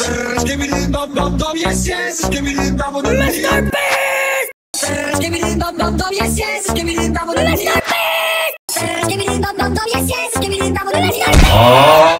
Skibbity dum dum dum, yes yes. Skibbity dum dum. Mr. Beast. Skibbity dum dum dum, yes yes. Skibbity dum dum. Mr. Beast. Skibbity dum dum dum, yes yes. Skibbity dum dum. Mr. Beast.